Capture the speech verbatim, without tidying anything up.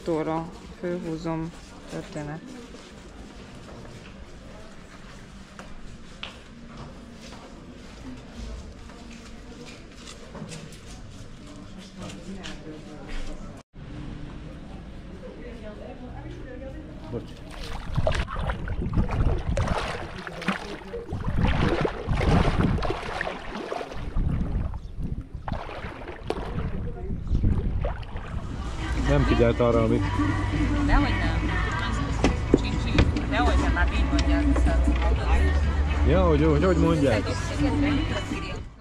fotóra fölhúzom történet. Bocs. Nem figyelt arra, amit... Dehogy nem. Csincsi. Dehogy nem, már így mondják. Ja, hogy, hogy, hogy mondják? Egy, egy, egy, egy, egy, egy, egy,